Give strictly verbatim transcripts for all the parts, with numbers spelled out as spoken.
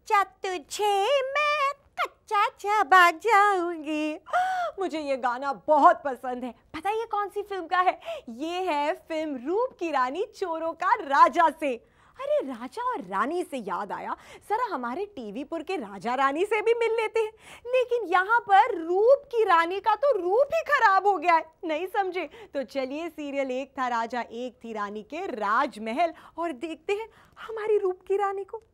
कच्चा तुझे मैं कच्चा चबा जाऊंगी। मुझे ये गाना बहुत पसंद है। पता है ये कौन सी फिल्म का है? ये है फिल्म रूप की रानी चोरों का राजा से। अरे राजा और रानी से याद आया, जरा हमारे टीवीपुर के राजा रानी से भी मिल लेते हैं। लेकिन यहाँ पर रूप की रानी का तो रूप ही खराब हो गया है, नहीं समझे? तो चलिए सीरियल एक था राजा एक थी रानी के राजमहल और देखते हैं हमारी रूप की रानी को।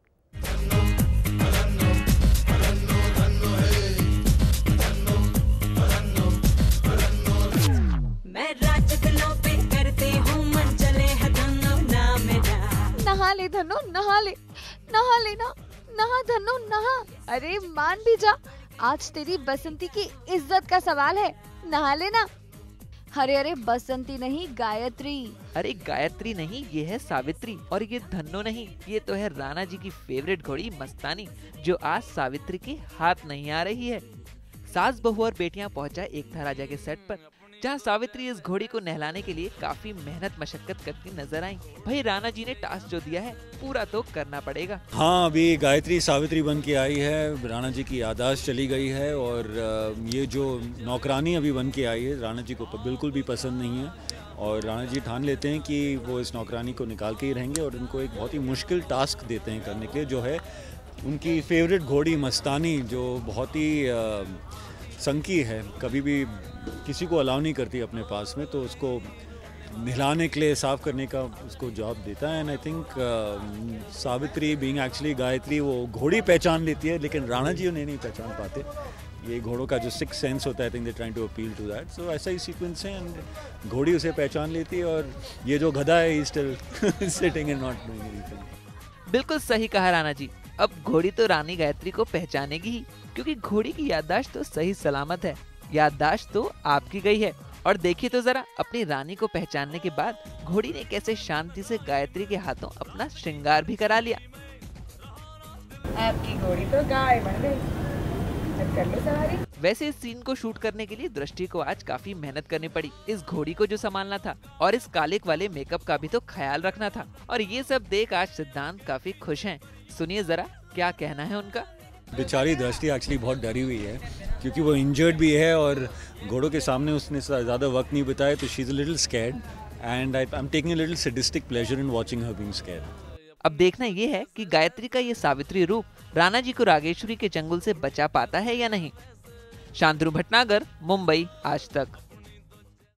मैं राज दिलों पे करती हूँ मन चले है धनो ना मेरा। नहा ले धनो नहा ले, नहा ले ना, नहा धनो नहा। अरे मान भी जा, आज तेरी बसंती की इज्जत का सवाल है, नहा लेना। अरे अरे बसंती नहीं गायत्री। अरे गायत्री नहीं, ये है सावित्री। और ये धन्नो नहीं, ये तो है राणा जी की फेवरेट घोड़ी मस्तानी, जो आज सावित्री के हाथ नहीं आ रही है। सास बहू और बेटियां पहुंचा एक था राजा के सेट पर, जहां सावित्री इस घोड़ी को नहलाने के लिए काफी मेहनत मशक्कत करती नजर आई। भाई राणा जी ने टास्क जो दिया है पूरा तो करना पड़ेगा। हाँ, अभी गायत्री सावित्री बन के आई है, राणा जी की याददाश्त चली गई है और ये जो नौकरानी अभी बन के आई है राणा जी को बिल्कुल भी पसंद नहीं है। और राणा जी ठान लेते हैं कि वो इस नौकरानी को निकाल के ही रहेंगे और उनको एक बहुत ही मुश्किल टास्क देते हैं करने के लिए, जो है उनकी फेवरेट घोड़ी मस्तानी, जो बहुत ही संकी है, कभी भी किसी को अलाउ नहीं करती अपने पास में, तो उसको नहलाने के लिए साफ करने का उसको जॉब देता है। And I think Savitri being actually Gayatri वो घोड़ी पहचान लेती है, लेकिन राणा जी उन्हें नहीं पहचान पाते। ये घोड़ों का जो सिक्स सेंस होता है, I think they trying to appeal to that. So ऐसा ही सीक्वेंस है एंड घोड़ी उसे पहचान लेती है और ये जो गधा है ही still sitting and not doing anything. बिल्कुल सही कहा राणा जी। अब घोड़ी तो रानी गायत्री को पहचानेगी ही, क्योंकि घोड़ी की याददाश्त तो सही सलामत है। याददाश्त तो आपकी गई है। और देखिए तो जरा, अपनी रानी को पहचानने के बाद घोड़ी ने कैसे शांति से गायत्री के हाथों अपना श्रृंगार भी करा लिया। आपकी घोड़ी तो गाय बन गई, कर लो सवारी। वैसे इस सीन को शूट करने के लिए दृष्टि को आज काफी मेहनत करनी पड़ी। इस घोड़ी को जो संभालना था और इस कालिक वाले मेकअप का भी तो ख्याल रखना था। और ये सब देख आज सिद्धांत काफी खुश हैं। सुनिए जरा क्या कहना है उनका। बेचारी दृष्टि एक्चुअली बहुत डरी हुई है, क्योंकि वो इंजर्ड भी है और घोड़ों के सामने उसने ज़्यादा वक्त नहीं बिताया, तो she is a little scared and I am taking a little sadistic pleasure in watching her being scared. अब देखना ये है कि गायत्री का ये सावित्री रूप राणा जी को रागेश्वरी के चंगुल से बचा पाता है या नहीं। शांतनु भटनागर, मुंबई, आज तक।